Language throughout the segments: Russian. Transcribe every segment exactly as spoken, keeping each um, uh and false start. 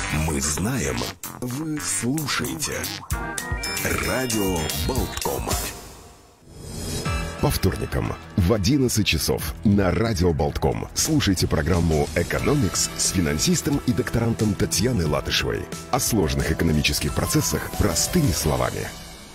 Мы знаем, вы слушаете. Радио Болтком. По вторникам в одиннадцать часов на Радио Болтком слушайте программу «Экономикс» с финансистом и докторантом Татьяной Латышевой. О сложных экономических процессах простыми словами.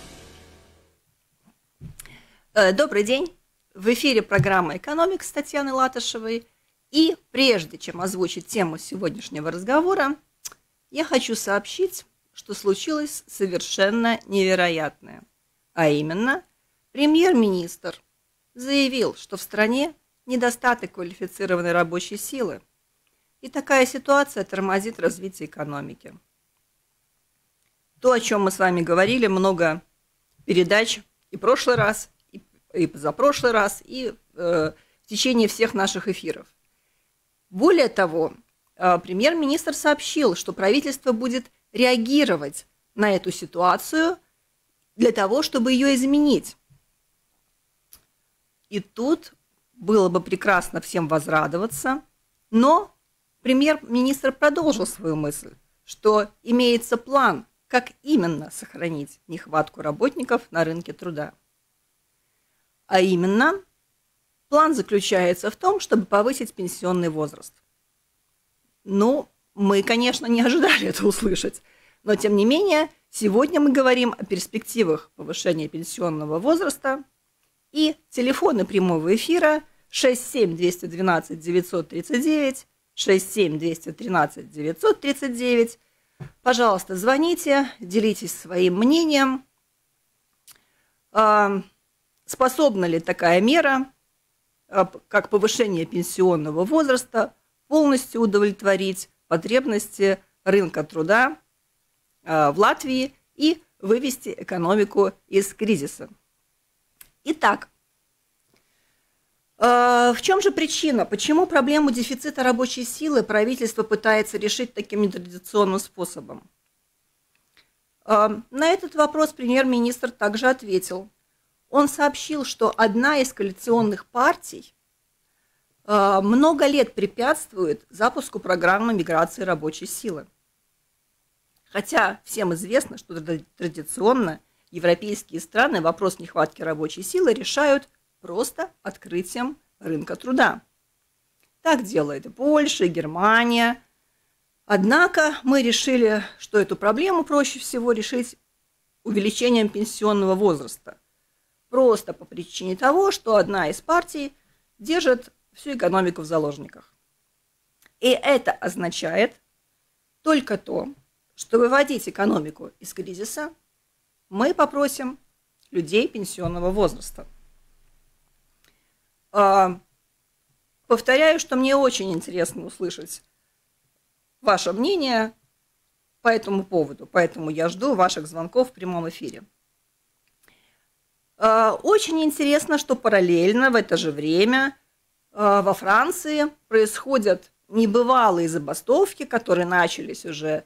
Добрый день. В эфире программа «Экономикс» с Татьяной Латышевой. И прежде чем озвучить тему сегодняшнего разговора, я хочу сообщить, что случилось совершенно невероятное. А именно, премьер-министр заявил, что в стране недостаток квалифицированной рабочей силы. И такая ситуация тормозит развитие экономики. То, о чем мы с вами говорили, много передач и в прошлый раз, и, и позапрошлый раз, и э, в течение всех наших эфиров. Более того, э, премьер-министр сообщил, что правительство будет реагировать на эту ситуацию для того, чтобы ее изменить. И тут было бы прекрасно всем возрадоваться, но премьер-министр продолжил свою мысль, что имеется план, как именно сохранить нехватку работников на рынке труда. А именно, план заключается в том, чтобы повысить пенсионный возраст. Ну, мы, конечно, не ожидали это услышать, но, тем не менее, сегодня мы говорим о перспективах повышения пенсионного возраста. И телефоны прямого эфира шесть семь два один два девять три девять, шесть семь два один три девять три девять. Пожалуйста, звоните, делитесь своим мнением. Способна ли такая мера, как повышение пенсионного возраста, полностью удовлетворить потребности рынка труда в Латвии и вывести экономику из кризиса? Итак, в чем же причина? Почему проблему дефицита рабочей силы правительство пытается решить таким нетрадиционным способом? На этот вопрос премьер-министр также ответил. Он сообщил, что одна из коалиционных партий много лет препятствует запуску программы миграции рабочей силы. Хотя всем известно, что традиционно европейские страны вопрос нехватки рабочей силы решают просто открытием рынка труда. Так делает Польша, Германия. Однако мы решили, что эту проблему проще всего решить увеличением пенсионного возраста. Просто по причине того, что одна из партий держит всю экономику в заложниках. И это означает только то, что выводить экономику из кризиса мы попросим людей пенсионного возраста. Повторяю, что мне очень интересно услышать ваше мнение по этому поводу, поэтому я жду ваших звонков в прямом эфире. Очень интересно, что параллельно в это же время во Франции происходят небывалые забастовки, которые начались уже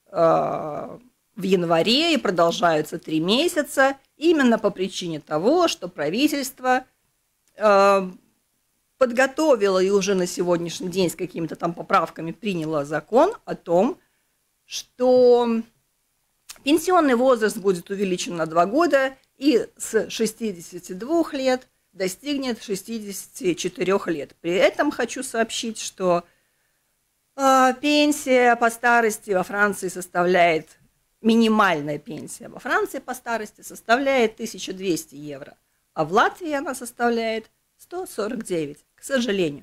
в январе и продолжаются три месяца, именно по причине того, что правительство э, подготовило и уже на сегодняшний день с какими-то там поправками приняло закон о том, что пенсионный возраст будет увеличен на два года и с шестидесяти двух лет достигнет шестидесяти четырёх лет. При этом хочу сообщить, что э, пенсия по старости во Франции составляет минимальная пенсия во Франции по старости составляет тысяча двести евро, а в Латвии она составляет сто сорок девять, к сожалению.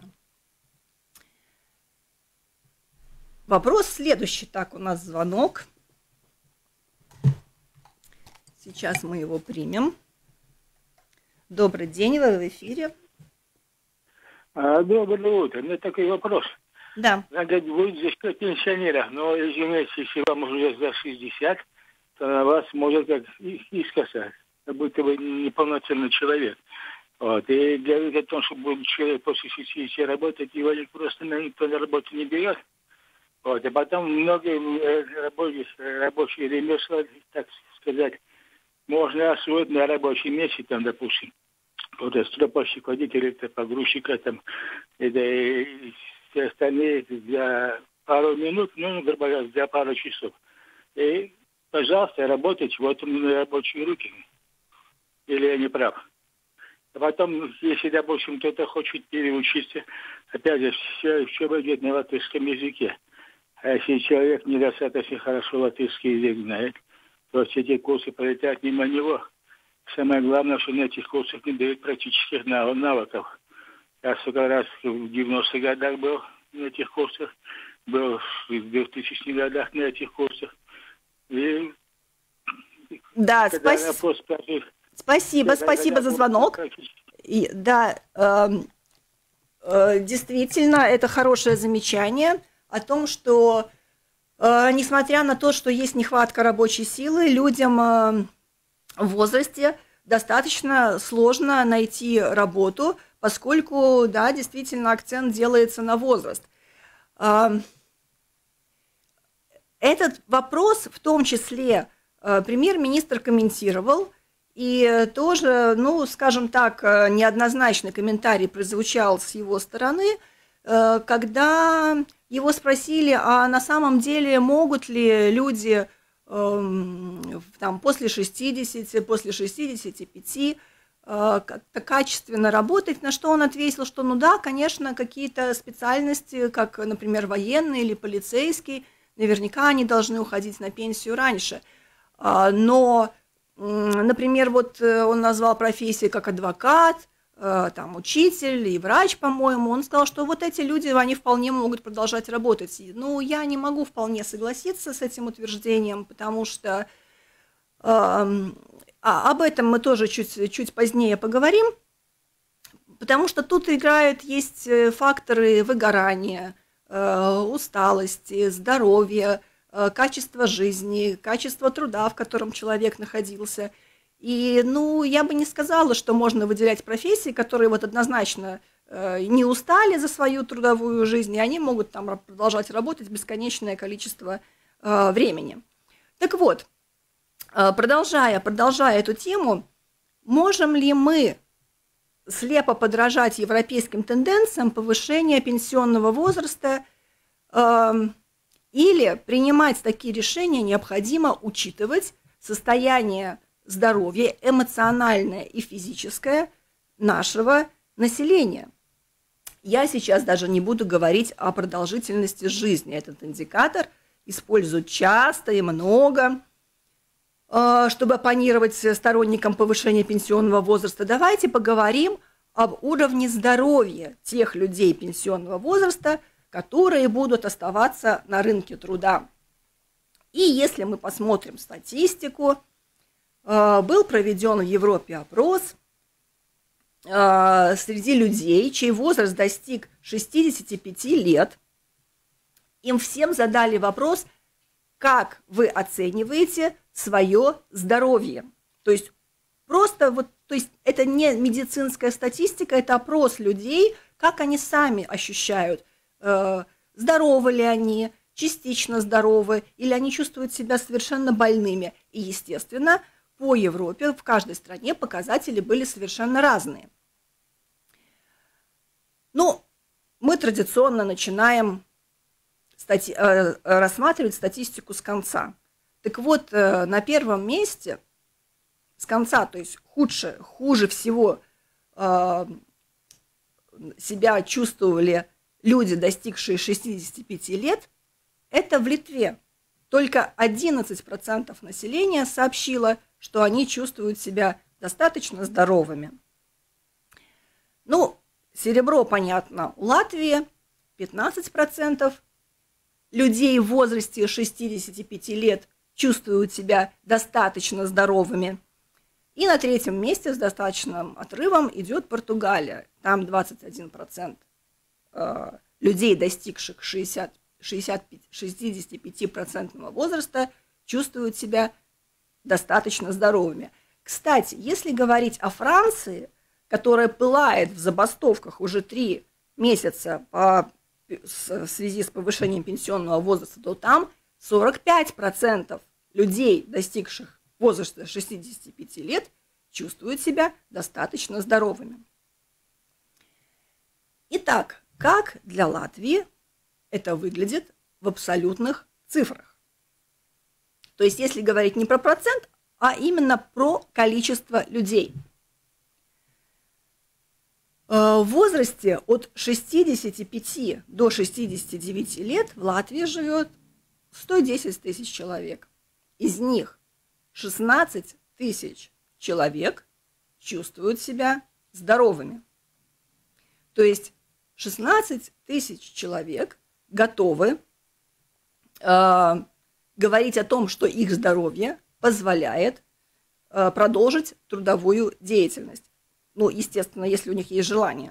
Вопрос следующий. Так, у нас звонок. Сейчас мы его примем. Добрый день, вы в эфире. Доброе утро. У меня такой вопрос. Да. Надо будет взыскать пенсионеров, но, извините, если вам уже за шестьдесят, то на вас может как искоса, как будто вы неполноценный человек. Вот. И говорит о том, что будет человек после шестидесяти работать, его просто никто на работу не берет. Вот. А потом многие рабочие, рабочие ремесла, так сказать, можно освоить на рабочем месте, там, допустим, вот стропольщик, водитель, это погрузчика, там, это все остальные для пару минут, ну, грубо говоря, для пару часов. И, пожалуйста, работайте, вот у меня рабочие руки. Или я не прав? А потом, если, допустим, кто-то хочет переучиться, опять же, все, все будет на латышском языке. А если человек недостаточно хорошо латышский язык знает, то все эти курсы полетят мимо него. Самое главное, что на этих курсах не дают практических навыков. Я сколько раз в девяностых годах был на этих курсах, был в двухтысячных годах на этих курсах. И да, спасибо. Спасибо, когда, спасибо когда за звонок. И, да, э, э, действительно, это хорошее замечание о том, что, э, несмотря на то, что есть нехватка рабочей силы, людям э, в возрасте достаточно сложно найти работу, поскольку, да, действительно, акцент делается на возраст. Э, этот вопрос, в том числе, э, премьер-министр комментировал. И тоже, ну, скажем так, неоднозначный комментарий прозвучал с его стороны, когда его спросили, а на самом деле могут ли люди там, после шестидесяти, после шестидесяти пяти как-то качественно работать, на что он ответил, что ну да, конечно, какие-то специальности, как, например, военный или полицейский, наверняка они должны уходить на пенсию раньше, но... Например, вот он назвал профессии как адвокат, там, учитель и врач, по-моему. Он сказал, что вот эти люди, они вполне могут продолжать работать. Ну, я не могу вполне согласиться с этим утверждением, потому что э, а, об этом мы тоже чуть, чуть позднее поговорим, потому что тут играют, есть факторы выгорания, э, усталости, здоровья, качество жизни, качество труда, в котором человек находился. И, ну, я бы не сказала, что можно выделять профессии, которые вот однозначно э, не устали за свою трудовую жизнь, и они могут там продолжать работать бесконечное количество э, времени. Так вот, э, продолжая, продолжая эту тему, можем ли мы слепо подражать европейским тенденциям повышения пенсионного возраста, э, или принимать такие решения необходимо учитывать состояние здоровья, эмоциональное и физическое нашего населения. Я сейчас даже не буду говорить о продолжительности жизни. Этот индикатор используют часто и много, чтобы оппонировать сторонникам повышения пенсионного возраста. Давайте поговорим об уровне здоровья тех людей пенсионного возраста, которые будут оставаться на рынке труда. И если мы посмотрим статистику, был проведен в Европе опрос среди людей, чей возраст достиг шестидесяти пяти лет. Им всем задали вопрос, как вы оцениваете свое здоровье. То есть просто вот, то есть это не медицинская статистика, это опрос людей, как они сами ощущают, здоровы ли они, частично здоровы, или они чувствуют себя совершенно больными. И, естественно, по Европе в каждой стране показатели были совершенно разные. Ну, мы традиционно начинаем стати- рассматривать статистику с конца. Так вот, на первом месте с конца, то есть худше, хуже всего себя чувствовали люди, достигшие шестидесяти пяти лет, это в Литве. Только одиннадцать процентов населения сообщило, что они чувствуют себя достаточно здоровыми. Ну, серебро, понятно, у Латвии пятнадцать процентов людей в возрасте шестидесяти пяти лет чувствуют себя достаточно здоровыми. И на третьем месте с достаточным отрывом идет Португалия. Там двадцать один процент людей, достигших шестидесяти пяти процентного возраста, чувствуют себя достаточно здоровыми. Кстати, если говорить о Франции, которая пылает в забастовках уже три месяца по, в связи с повышением пенсионного возраста, то там сорок пять процентов людей, достигших возраста шестидесяти пяти лет, чувствуют себя достаточно здоровыми. Итак, как для Латвии это выглядит в абсолютных цифрах. То есть, если говорить не про процент, а именно про количество людей. В возрасте от шестидесяти пяти до шестидесяти девяти лет в Латвии живет сто десять тысяч человек. Из них шестнадцать тысяч человек чувствуют себя здоровыми. То есть шестнадцать тысяч человек готовы э, говорить о том, что их здоровье позволяет э, продолжить трудовую деятельность. Ну, естественно, если у них есть желание.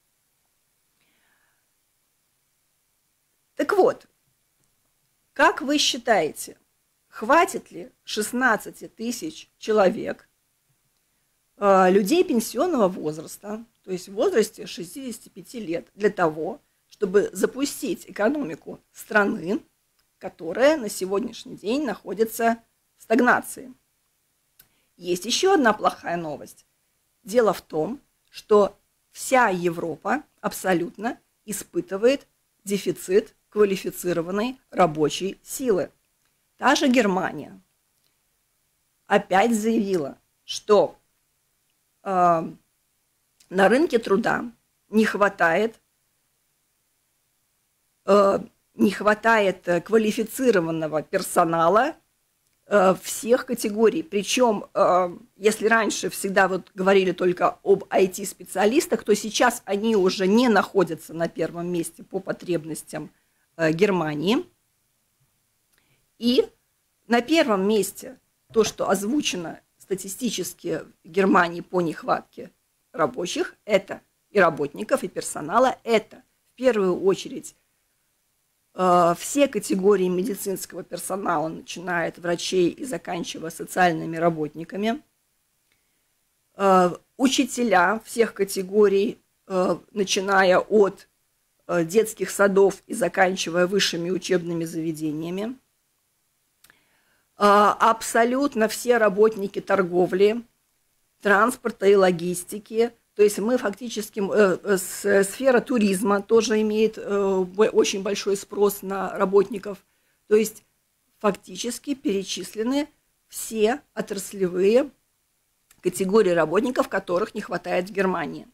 Так вот, как вы считаете, хватит ли шестнадцати тысяч человек, э, людей пенсионного возраста, то есть в возрасте шестидесяти пяти лет, для того, чтобы запустить экономику страны, которая на сегодняшний день находится в стагнации? Есть еще одна плохая новость. Дело в том, что вся Европа абсолютно испытывает дефицит квалифицированной рабочей силы. Та же Германия опять заявила, что э, на рынке труда не хватает, э, не хватает квалифицированного персонала всех категорий. Причем, если раньше всегда вот говорили только об ай ти-специалистах, то сейчас они уже не находятся на первом месте по потребностям Германии. И на первом месте то, что озвучено статистически в Германии по нехватке рабочих, это и работников, и персонала, это в первую очередь все категории медицинского персонала, начиная от врачей и заканчивая социальными работниками, учителя всех категорий, начиная от детских садов и заканчивая высшими учебными заведениями, абсолютно все работники торговли, транспорта и логистики. То есть мы фактически, э, сфера туризма тоже имеет э, очень большой спрос на работников. То есть фактически перечислены все отраслевые категории работников, которых не хватает в Германии.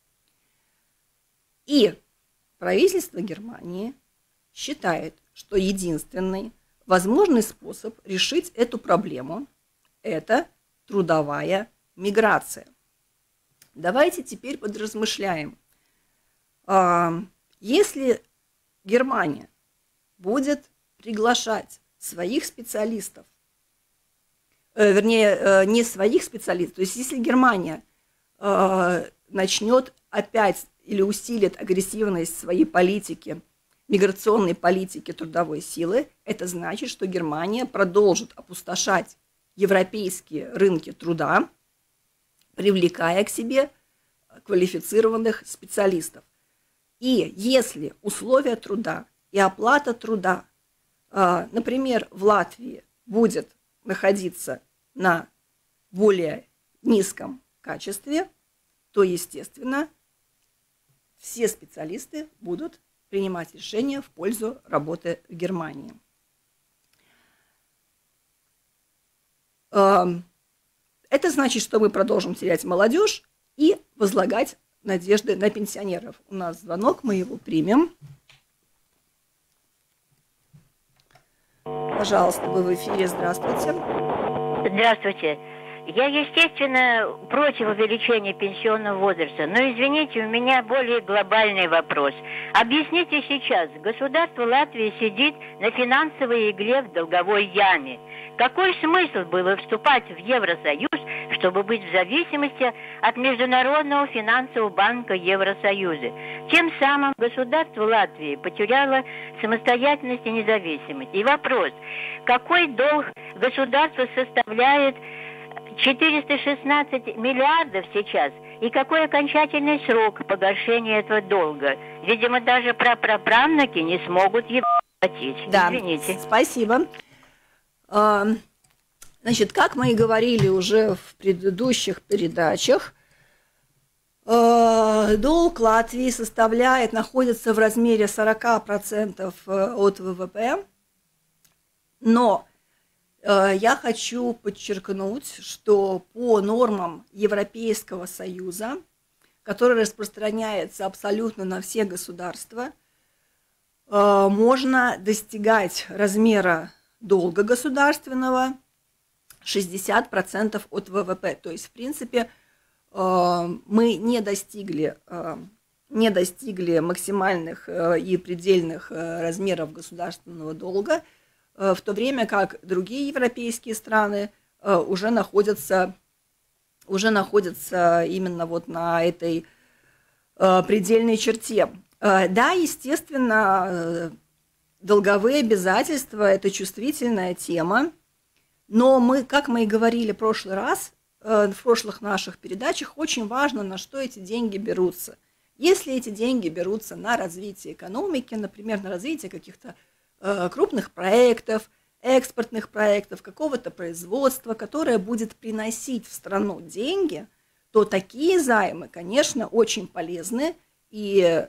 И правительство Германии считает, что единственный возможный способ решить эту проблему – это трудовая миграция. Давайте теперь подразмышляем. Если Германия будет приглашать своих специалистов, вернее, не своих специалистов, то есть если Германия начнет опять или усилит агрессивность своей политики, миграционной политики трудовой силы, это значит, что Германия продолжит опустошать европейские рынки труда, привлекая к себе квалифицированных специалистов. И если условия труда и оплата труда, например, в Латвии будет находиться на более низком качестве, то, естественно, все специалисты будут принимать решения в пользу работы в Германии. Это значит, что мы продолжим терять молодежь и возлагать надежды на пенсионеров. У нас звонок, мы его примем. Пожалуйста, вы в эфире, здравствуйте. Здравствуйте. Я, естественно, против увеличения пенсионного возраста, но, извините, у меня более глобальный вопрос. Объясните сейчас, государство Латвии сидит на финансовой игле в долговой яме. Какой смысл было вступать в Евросоюз, чтобы быть в зависимости от Международного финансового банка Евросоюза? Тем самым государство Латвии потеряло самостоятельность и независимость. И вопрос, какой долг государства составляет четыреста шестнадцать миллиардов сейчас, и какой окончательный срок погашения этого долга? Видимо, даже прапраправнуки не смогут его платить. Да, извините. Спасибо. Значит, как мы и говорили уже в предыдущих передачах, Долг Латвии составляет, находится в размере сорок процентов от ВВП, но я хочу подчеркнуть, что по нормам Европейского Союза, который распространяется абсолютно на все государства, можно достигать размера долга государственного шестьдесят процентов от ВВП. То есть, в принципе, мы не достигли, не достигли максимальных и предельных размеров государственного долга, в то время как другие европейские страны уже находятся, уже находятся именно вот на этой предельной черте. Да, естественно, долговые обязательства – это чувствительная тема, но мы, как мы и говорили в прошлый раз, в прошлых наших передачах, очень важно, на что эти деньги берутся. Если эти деньги берутся на развитие экономики, например, на развитие каких-то э, крупных проектов, экспортных проектов, какого-то производства, которое будет приносить в страну деньги, то такие займы, конечно, очень полезны, и э,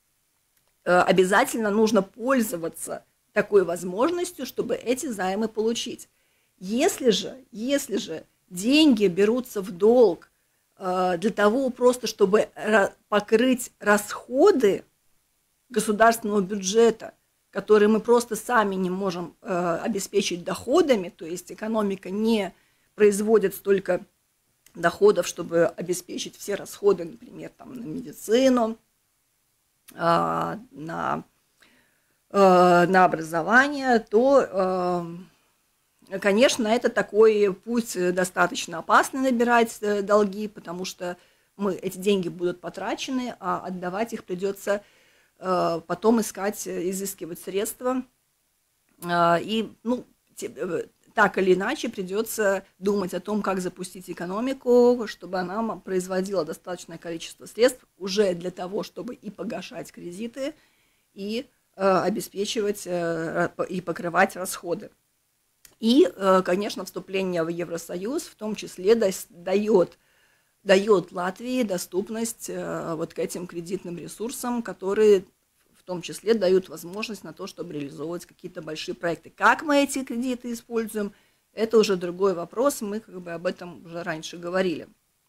обязательно нужно пользоваться такой возможностью, чтобы эти займы получить. Если же, если же деньги берутся в долг э, для того просто, чтобы покрыть расходы государственного бюджета, которые мы просто сами не можем э, обеспечить доходами, то есть экономика не производит столько доходов, чтобы обеспечить все расходы, например, там, на медицину, э, на, э, на образование, то... Э, Конечно, это такой путь достаточно опасный набирать долги, потому что мы, эти деньги будут потрачены, а отдавать их придется э, потом искать, изыскивать средства. Э, и ну, те, так или иначе придется думать о том, как запустить экономику, чтобы она производила достаточное количество средств уже для того, чтобы и погашать кредиты, и э, обеспечивать э, и покрывать расходы. И, конечно, вступление в Евросоюз в том числе дает, дает Латвии доступность вот к этим кредитным ресурсам, которые в том числе дают возможность на то, чтобы реализовывать какие-то большие проекты. Как мы эти кредиты используем, это уже другой вопрос, мы как бы об этом уже раньше говорили.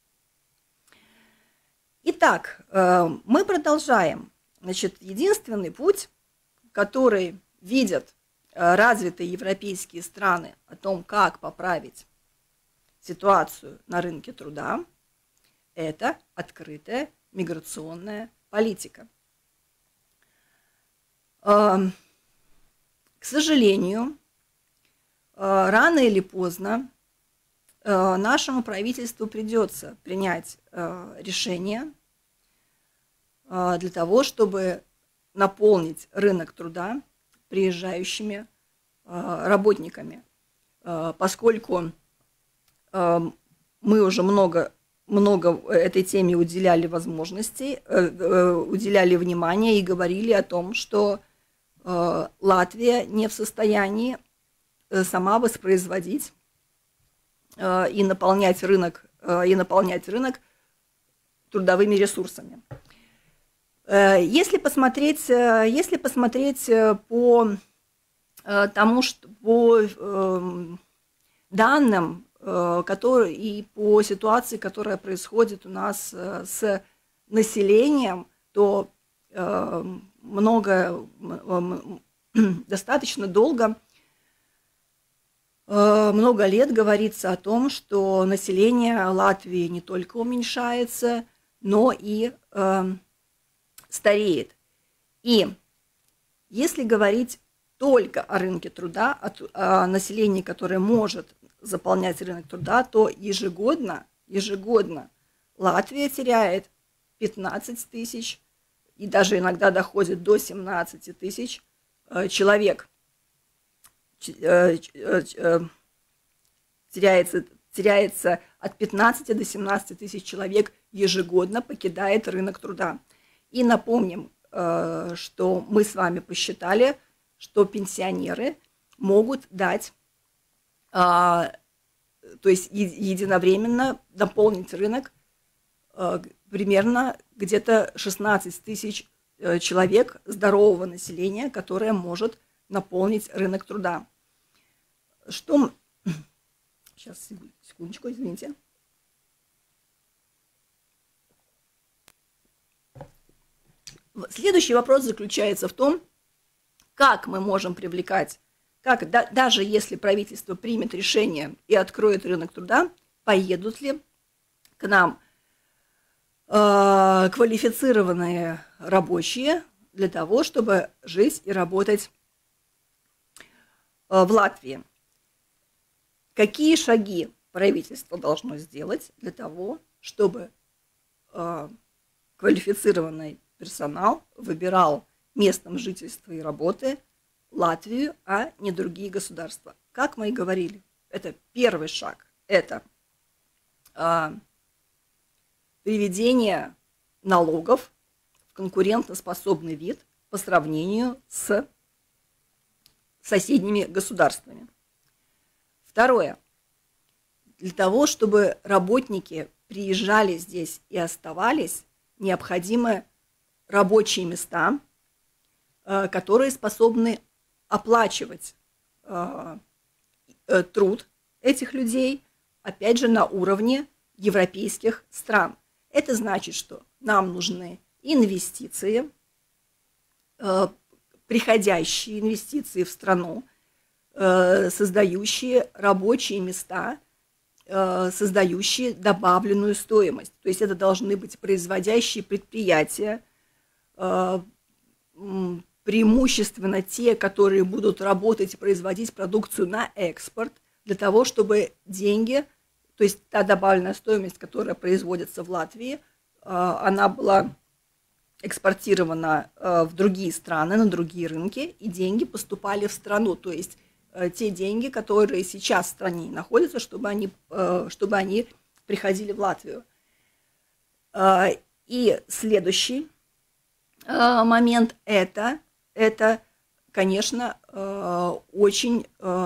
Итак, мы продолжаем. Значит, единственный путь, который видят развитые европейские страны о том, как поправить ситуацию на рынке труда, это открытая миграционная политика. К сожалению, рано или поздно нашему правительству придется принять решение для того, чтобы наполнить рынок труда приезжающими э, работниками, э, поскольку э, мы уже много, много этой теме уделяли возможностей, э, э, уделяли внимания и говорили о том, что э, Латвия не в состоянии э, сама воспроизводить э, и наполнять рынок, э, и наполнять рынок трудовыми ресурсами. Если посмотреть, если посмотреть по тому, что по данным, которые, и по ситуации, которая происходит у нас с населением, то много, достаточно долго, много лет говорится о том, что население Латвии не только уменьшается, но и стареет. И если говорить только о рынке труда, о, о населении, которое может заполнять рынок труда, то ежегодно, ежегодно Латвия теряет пятнадцать тысяч и даже иногда доходит до семнадцати тысяч э, человек. Э, э, э, теряется, теряется от пятнадцати до семнадцати тысяч человек ежегодно покидает рынок труда. И напомним, что мы с вами посчитали, что пенсионеры могут дать, то есть единовременно наполнить рынок примерно где-то шестнадцать тысяч человек здорового населения, которое может наполнить рынок труда. Что... Сейчас, секундочку, извините. Следующий вопрос заключается в том, как мы можем привлекать, как, да, даже если правительство примет решение и откроет рынок труда, поедут ли к нам э, квалифицированные рабочие для того, чтобы жить и работать э, в Латвии. Какие шаги правительство должно сделать для того, чтобы э, квалифицированный персонал выбирал местом жительства и работы Латвию, а не другие государства? Как мы и говорили, это первый шаг, это э, приведение налогов в конкурентоспособный вид по сравнению с соседними государствами. Второе. Для того, чтобы работники приезжали здесь и оставались, необходимы рабочие места, которые способны оплачивать труд этих людей, опять же, на уровне европейских стран. Это значит, что нам нужны инвестиции, приходящие инвестиции в страну, создающие рабочие места, создающие добавленную стоимость. То есть это должны быть производящие предприятия, преимущественно те, которые будут работать и производить продукцию на экспорт, для того, чтобы деньги, то есть та добавленная стоимость, которая производится в Латвии, она была экспортирована в другие страны, на другие рынки, и деньги поступали в страну. То есть те деньги, которые сейчас в стране находятся, чтобы они, чтобы они приходили в Латвию. И следующий момент это, это, конечно, очень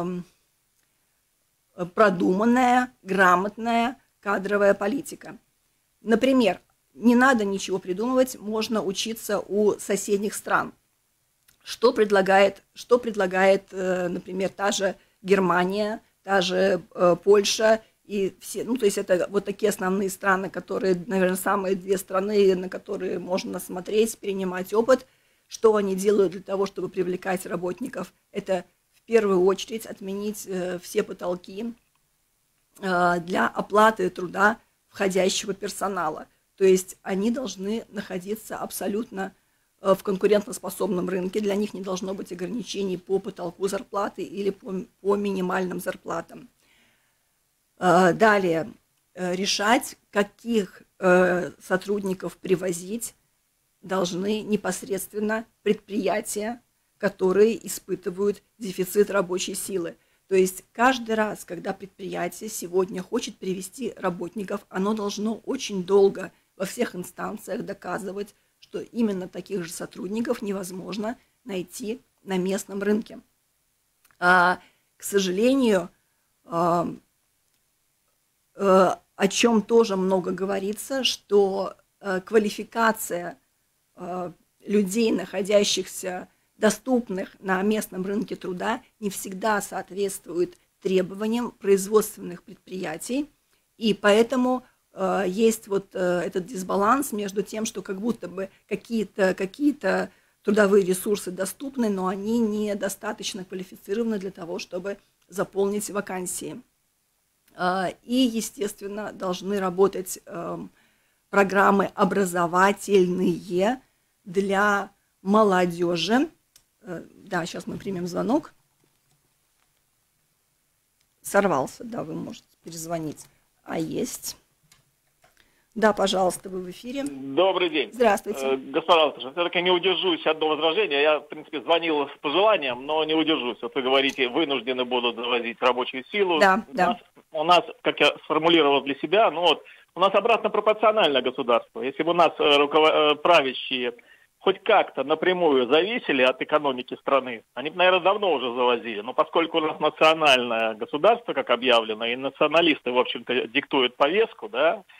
продуманная, грамотная кадровая политика. Например, не надо ничего придумывать, можно учиться у соседних стран. Что предлагает, что предлагает, например, та же Германия, та же Польша и все, ну, то есть это вот такие основные страны, которые, наверное, самые две страны, на которые можно смотреть, перенимать опыт. Что они делают для того, чтобы привлекать работников? Это в первую очередь отменить все потолки для оплаты труда входящего персонала. То есть они должны находиться абсолютно в конкурентоспособном рынке, для них не должно быть ограничений по потолку зарплаты или по, по минимальным зарплатам. Далее, решать, каких сотрудников привозить, должны непосредственно предприятия, которые испытывают дефицит рабочей силы. То есть каждый раз, когда предприятие сегодня хочет привести работников, оно должно очень долго во всех инстанциях доказывать, что именно таких же сотрудников невозможно найти на местном рынке. А, к сожалению, а, а, о чем тоже много говорится, что а, квалификация а, людей, находящихся доступных на местном рынке труда, не всегда соответствует требованиям производственных предприятий, и поэтому есть вот этот дисбаланс между тем, что как будто бы какие-то какие-то трудовые ресурсы доступны, но они недостаточно квалифицированы для того, чтобы заполнить вакансии. И, естественно, должны работать программы образовательные для молодежи. Да, сейчас мы примем звонок. Сорвался, да, вы можете перезвонить. А есть... Да, пожалуйста, вы в эфире. Добрый день. Здравствуйте. Господа, все-таки не удержусь от одного возражения. Я, в принципе, звонил с пожеланием, но не удержусь. Вот вы говорите, вынуждены будут завозить рабочую силу. Да, у да. Нас, у нас, как я сформулировал для себя, ну вот, у нас обратно пропорциональное государство. Если бы у нас руковод... правящие хоть как-то напрямую зависели от экономики страны, они бы, наверное, давно уже завозили. Но поскольку у нас национальное государство, как объявлено, и националисты, в общем-то, диктуют повестку, да,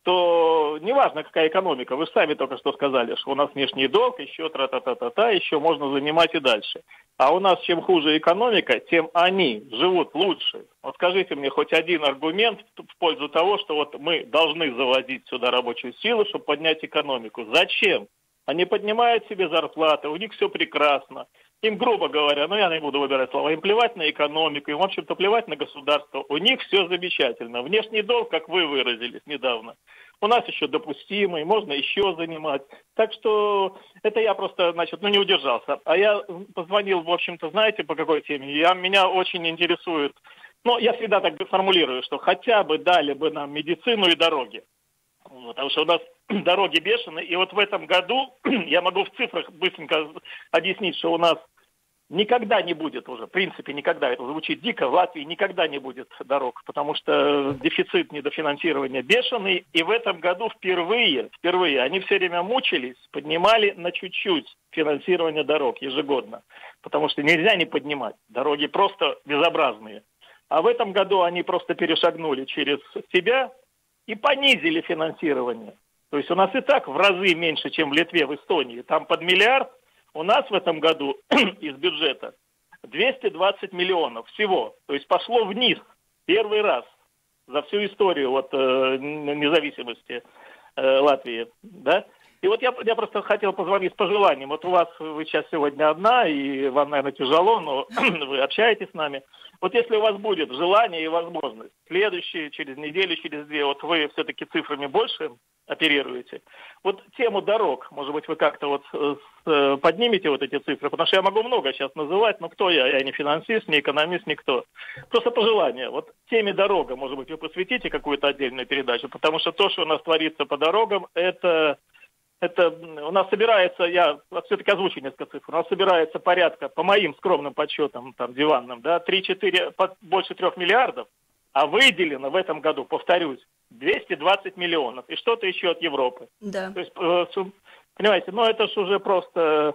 то неважно, какая экономика, вы же сами только что сказали, что у нас внешний долг, еще тра-та-та-та-та, еще можно занимать и дальше. А у нас чем хуже экономика, тем они живут лучше. Вот скажите мне хоть один аргумент в пользу того, что вот мы должны заводить сюда рабочую силу, чтобы поднять экономику. Зачем? Они поднимают себе зарплаты, у них все прекрасно. Им, грубо говоря, ну я не буду выбирать слова, им плевать на экономику, им, в общем-то, плевать на государство. У них все замечательно. Внешний долг, как вы выразились недавно, у нас еще допустимый, можно еще занимать. Так что это я просто, значит, ну не удержался. А я позвонил, в общем-то, знаете, по какой теме? Я, меня очень интересует, ну я всегда так формулирую, что хотя бы дали бы нам медицину и дороги. Потому что у нас дороги бешеные, и вот в этом году, я могу в цифрах быстренько объяснить, что у нас никогда не будет уже, в принципе, никогда, это звучит дико, в Латвии никогда не будет дорог, потому что дефицит недофинансирования бешеный, и в этом году впервые, впервые они все время мучились, поднимали на чуть-чуть финансирование дорог ежегодно, потому что нельзя не поднимать, дороги просто безобразные. А в этом году они просто перешагнули через себя и понизили финансирование. То есть у нас и так в разы меньше, чем в Литве, в Эстонии. Там под миллиард, у нас в этом году из бюджета двести двадцать миллионов всего. То есть пошло вниз первый раз за всю историю вот, э, независимости э, Латвии. Да? И вот я, я просто хотел позвонить с пожеланием. Вот у вас, вы сейчас сегодня одна, и вам, наверное, тяжело, но вы общаетесь с нами. Вот если у вас будет желание и возможность, следующие, через неделю, через две, вот вы все-таки цифрами больше оперируете, вот тему дорог, может быть, вы как-то вот с, поднимете вот эти цифры, потому что я могу много сейчас называть, но кто я? Я не финансист, не экономист, никто. Просто пожелание. Вот теме дорога, может быть, вы посвятите какую-то отдельную передачу, потому что то, что у нас творится по дорогам, это... Это у нас собирается, я все-таки озвучу несколько цифр, у нас собирается порядка, по моим скромным подсчетам, там, диванным, да, три-четыре, больше трех миллиардов, а выделено в этом году, повторюсь, двести двадцать миллионов, и что-то еще от Европы. Да. То есть, понимаете, ну это же уже просто...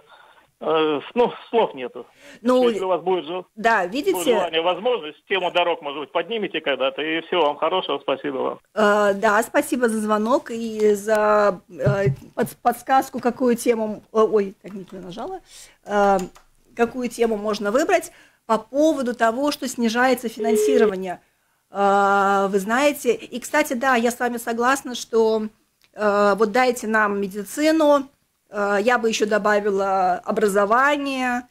Ну, слов нету. Ну, если у вас будет, же, да, видите, будет желание, возможность, тему дорог, может быть, поднимите когда-то, и всего вам хорошего, спасибо вам. Э, да, спасибо за звонок и за э, под, подсказку, какую тему, ой, так не нажала, э, какую тему можно выбрать по поводу того, что снижается финансирование. Э, вы знаете, и, кстати, да, я с вами согласна, что э, вот дайте нам медицину. Я бы еще добавила образование,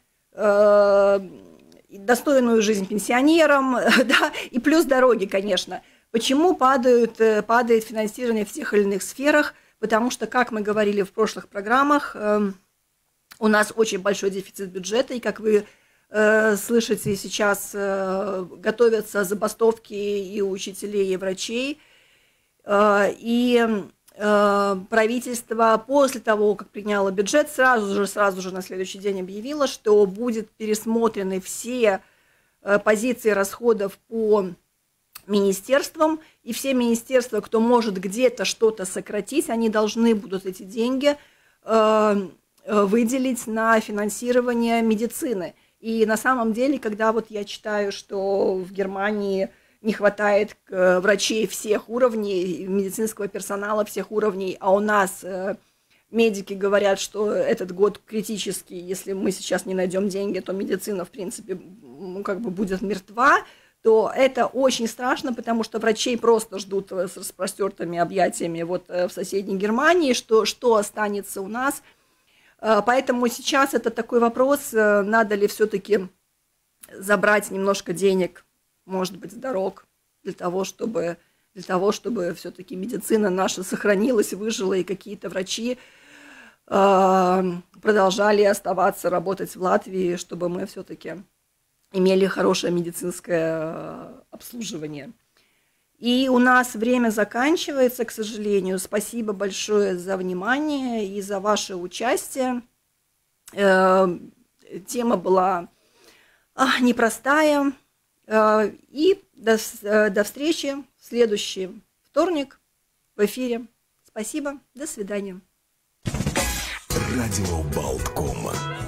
достойную жизнь пенсионерам, да, и плюс дороги, конечно. Почему падают, падает финансирование в тех или иных сферах? Потому что, как мы говорили в прошлых программах, у нас очень большой дефицит бюджета, и, как вы слышите, сейчас готовятся забастовки и у учителей, и врачей, и... правительство после того, как приняло бюджет, сразу же, сразу же на следующий день объявило, что будут пересмотрены все позиции расходов по министерствам, и все министерства, кто может где-то что-то сократить, они должны будут эти деньги выделить на финансирование медицины. И на самом деле, когда вот я читаю, что в Германии не хватает э, врачей всех уровней, медицинского персонала всех уровней, а у нас э, медики говорят, что этот год критический, если мы сейчас не найдем деньги, то медицина, в принципе, ну, как бы будет мертва, то это очень страшно, потому что врачей просто ждут с распростертыми объятиями вот э, в соседней Германии, что, что останется у нас. Э, поэтому сейчас это такой вопрос, э, надо ли все-таки забрать немножко денег, может быть, с дорог, для того, чтобы, для того, чтобы все-таки медицина наша сохранилась, выжила, и какие-то врачи э, продолжали оставаться, работать в Латвии, чтобы мы все-таки имели хорошее медицинское обслуживание. И у нас время заканчивается, к сожалению. Спасибо большое за внимание и за ваше участие. Э, тема была а, непростая. И до, до встречи в следующий вторник в эфире. Спасибо, до свидания. Радио Болтком.